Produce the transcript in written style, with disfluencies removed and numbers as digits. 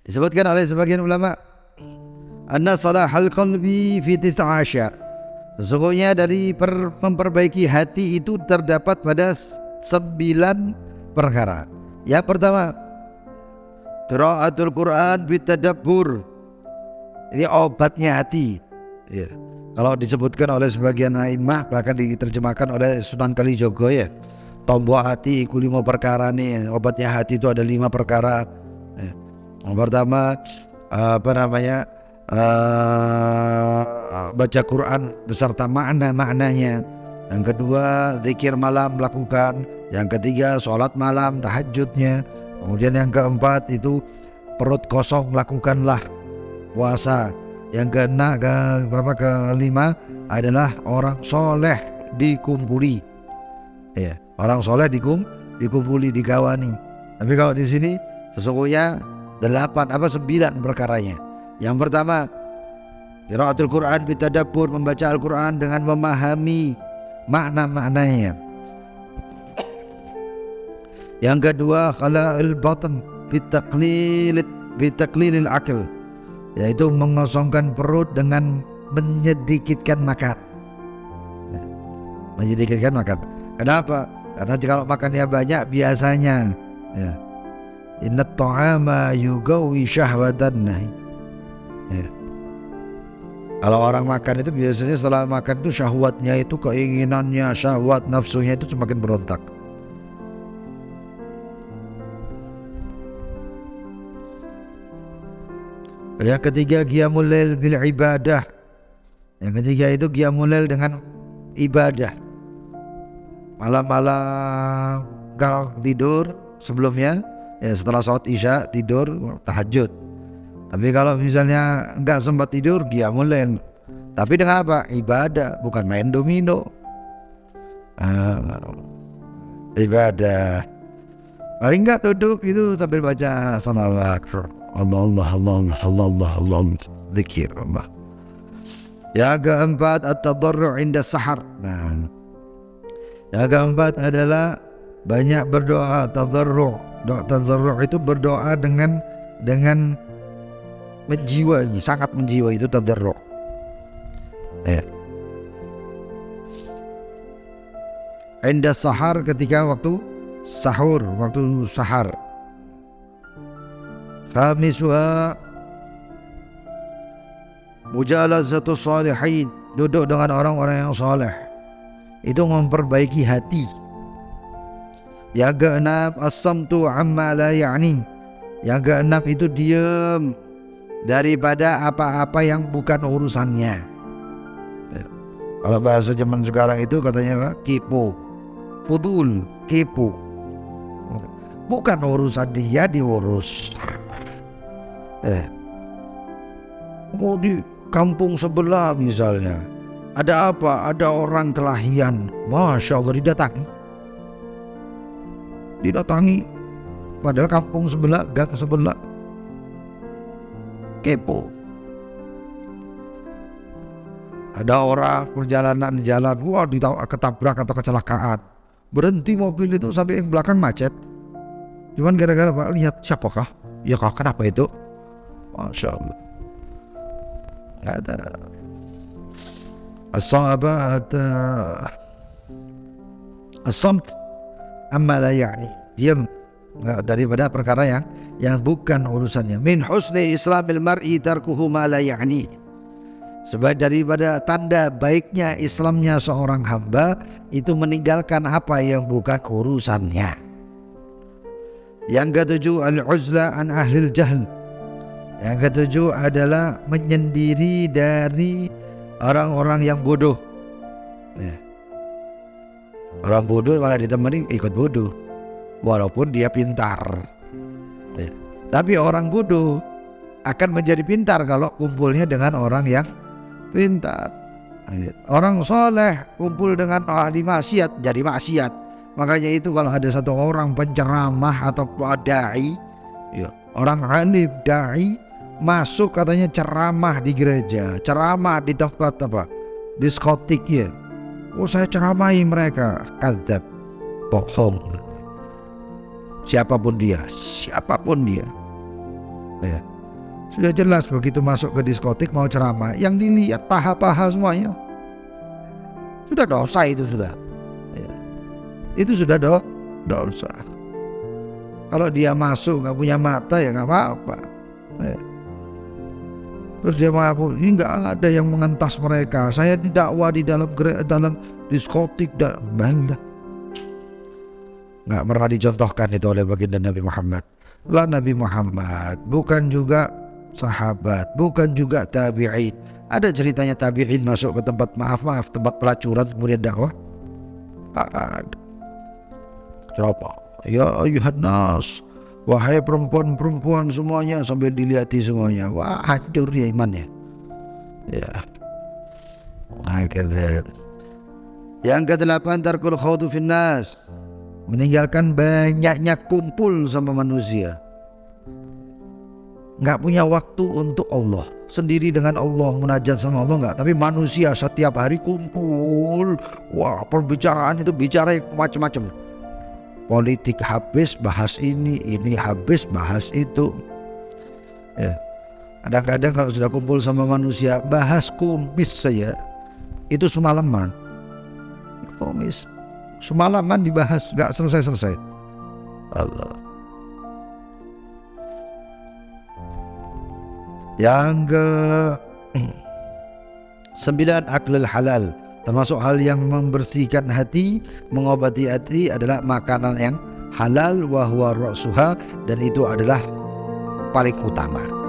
Disebutkan oleh sebagian ulama, anna salahal qalbi fi 19. Sesungguhnya dari memperbaiki hati itu terdapat pada 9 perkara. Yang pertama, qiraatul Quran bitadabbur. Ini obatnya hati. Ya. Kalau disebutkan oleh sebagian a'immah, bahkan diterjemahkan oleh Sunan Kalijogo ya, tombok hati iku 5 perkara nih. Obatnya hati itu ada 5 perkara. Ya. Yang pertama baca Quran beserta maknanya. Yang kedua, zikir malam lakukan. Yang ketiga, sholat malam tahajudnya. Kemudian yang keempat itu perut kosong lakukanlah puasa. Yang kelima adalah orang soleh dikumpuli. Ya, orang soleh dikumpuli, digawani. Tapi kalau di sini sesungguhnya 9 perkaranya. Yang pertama, qiraatul Quran bitadabbur, membaca Al-Quran dengan memahami makna-maknanya. Yang kedua, khala'il batan bitaklilil akil, yaitu mengosongkan perut dengan menyedikitkan makan. Menyedikitkan makan. Kenapa? Karena kalau makannya banyak biasanya ya, inna ta'ama yugawi syahwatan. Ya. Kalau orang makan itu biasanya setelah makan itu syahwatnya itu, keinginannya, syahwat nafsunya itu semakin berontak. Yang ketiga, qiyamul lail bil ibadah. Yang ketiga itu qiyamul lail dengan ibadah. Malam-malam kalau tidur sebelumnya ya, setelah sholat isya tidur tahajud. Tapi kalau misalnya enggak sempat tidur, qiyamul lail. Tapi dengan apa? Ibadah, bukan main domino. Ibadah. Paling enggak duduk itu sambil baca salawat. Allah, zikir Allah. Yang keempat, at-tadarru' inda sahar. Nah, yang keempat adalah banyak berdoa. Tadarru'. Tadarru' itu berdoa dengan menjiwai, sangat menjiwai, itu tadarru'. Ya. Inda sahar, ketika waktu sahur, waktu sahar. Khamiswa mujalazatu salihin, duduk dengan orang-orang yang saleh. Itu memperbaiki hati. Yang keenam, as-samtu amma la ya'ni. Yang keenam itu diam daripada apa-apa yang bukan urusannya. Kalau bahasa zaman sekarang itu katanya apa? Kepo, fudul, kepo. Bukan urusan dia diurus. Mau di kampung sebelah misalnya, ada apa? Ada orang kelahiran, masya Allah, didatangi. Padahal kampung sebelah, gang sebelah. Kepo. Ada orang perjalanan di jalan, wah, ketabrak atau kecelakaan. Berhenti mobil itu sampai yang belakang macet. Cuman gara-gara Pak lihat siapakah? Ya kah, kenapa itu? Masya Allah. Ada as-samt amma la ya'ni, diam daripada perkara yang bukan urusannya. Min husni islamil mar'i tarkuhu ma la ya'ni. Sebab daripada tanda baiknya Islamnya seorang hamba itu meninggalkan apa yang bukan urusannya. Yang ketujuh, al-uzla an ahlil jahl. Yang ketujuh adalah menyendiri dari orang-orang yang bodoh. Ya. Orang bodoh malah ditemani ikut bodoh, walaupun dia pintar. Ya. Tapi orang bodoh akan menjadi pintar kalau kumpulnya dengan orang yang pintar. Orang soleh kumpul dengan ahli maksiat, jadi maksiat. Makanya itu kalau ada satu orang penceramah atau dai, ya, orang alim dai masuk katanya ceramah di gereja, ceramah di tempat apa, diskotik ya. Oh, saya ceramahi mereka. Kadzab, bohong. Siapapun dia. Ya. Sudah jelas begitu masuk ke diskotik mau ceramah, yang dilihat paha-paha semuanya. Sudah dosa itu sudah. Ya. Itu sudah dosa. Kalau dia masuk nggak punya mata ya nggak apa-apa. Ya. Terus dia mengaku ini nggak ada yang mengentas mereka. Saya didakwah di dalam diskotik dan bangga. Nggak pernah dicontohkan itu oleh baginda Nabi Muhammad. Lah Nabi Muhammad bukan juga sahabat, bukan juga tabi'in. Ada ceritanya tabi'in masuk ke tempat tempat pelacuran kemudian dakwah? Ada. Kenapa? Ya ayuhan nas, wahai perempuan-perempuan semuanya, sambil dilihati semuanya. Wah, hancur ya imannya. Ya. Yang ke-8 tarkul khawdu finnas, meninggalkan banyaknya kumpul sama manusia. Nggak punya waktu untuk Allah, sendiri dengan Allah, munajat sama Allah nggak. Tapi manusia setiap hari kumpul. Wah, perbicaraan itu bicara macam-macam. Politik habis bahas ini habis bahas itu. Ya. Kadang-kadang kalau sudah kumpul sama manusia bahas kumis saja, itu semalaman. Kumis semalaman dibahas, nggak selesai-selesai. Allah. Yang ke-9 aklul halal, termasuk hal yang membersihkan hati, mengobati hati adalah makanan yang halal, wa huwa ra'suha, dan itu adalah paling utama.